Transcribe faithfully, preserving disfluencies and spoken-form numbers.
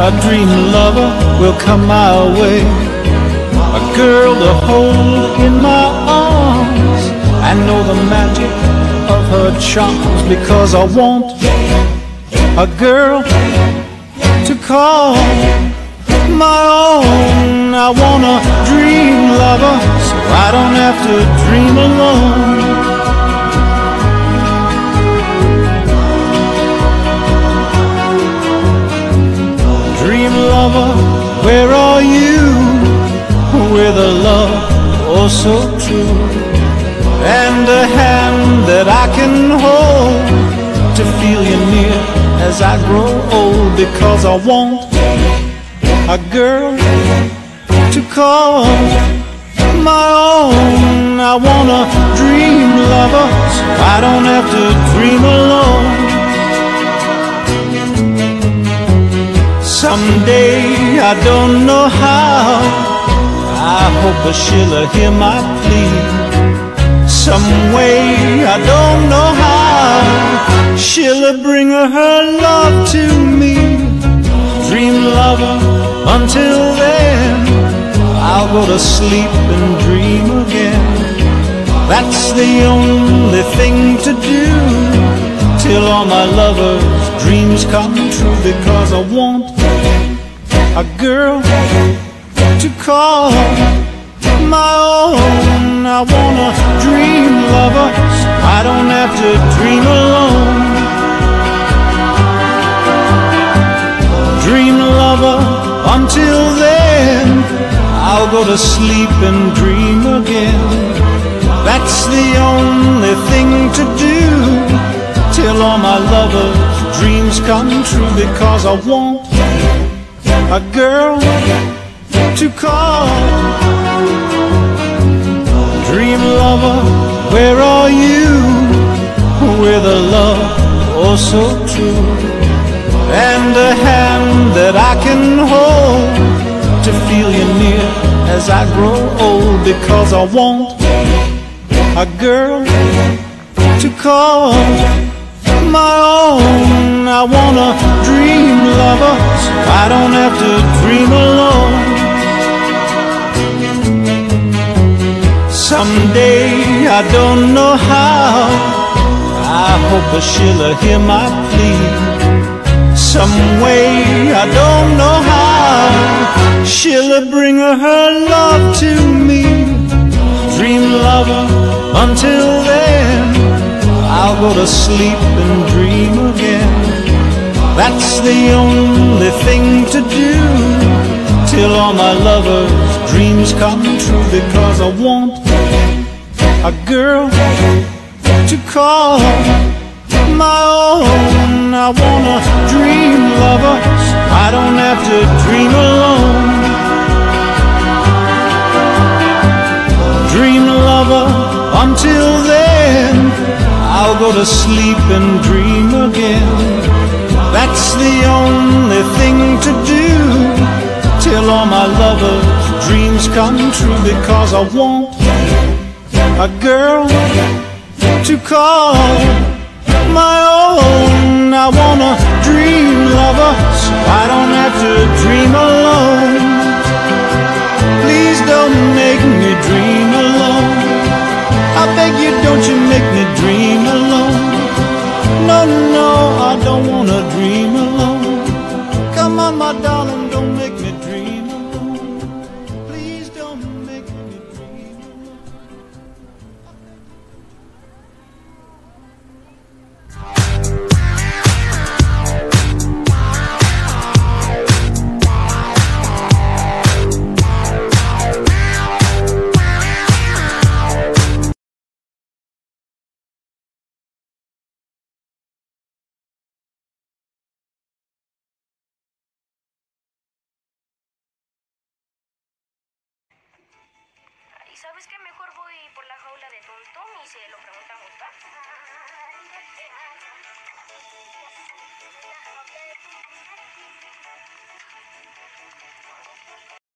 a dream lover will come my way, a girl to hold in my arms. I know the magic of her charms, because I want a girl to call my own. I want a dream lover so I don't have to dream alone. Dream lover, where are you? With a love oh so true, and a hand that I can hold to feel you near as I grow old. Because I want a girl to call my own. I want a dream lover so I don't have to dream alone. Someday, I don't know how, I hope that she'll hear my plea. Some way, I don't know how, she'll bring her love to me. Dream lover, until then I'll go to sleep and dream again. That's the only thing to do till all my lovers' dreams come true. Because I want a girl to call my own. I want a dream lover so I don't have to dream alone. Dream lover, until then I'll go to sleep and dream again. That's the only thing to do till all my lovers' dreams come true. Because I want a girl to call. Dream lover, where are you? With a love oh so true, and a hand that I can hold to feel you near as I grow old. Because I want a girl to call my own. I want a dream lover so I don't have to dream alone. Someday, I don't know how, I hope that she'll hear my plea. Some way, I don't know how, she'll bring her love to me. Dream lover, until then I'll go to sleep and dream again. That's the only thing to do till all my lovers' dreams come true. Because I want a girl to call my own. I want a dream lover so I don't have to dream alone. Dream lover, until then I'll go to sleep and dream again. That's the only thing to do till all my lovers' dreams come true. Because I want a girl to call my own. I want a dream lover so I don't have to dream alone. Please don't make me dream alone. I beg you, don't you make me dream alone. No, no, I don't wanna dream alone. Come on, my darling, don't make me dream alone. Please don't make me dream alone. ¿Y sabes qué? Mejor voy por la jaula de Tontón y se lo preguntan a Gustavo.